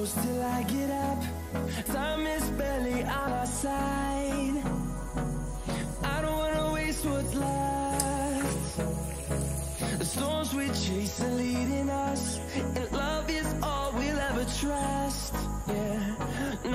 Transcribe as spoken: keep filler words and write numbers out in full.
close till I get up. Time is barely on our side. I don't wanna waste what's left. The storms we chase are leading us, and love is all we'll ever trust. Yeah.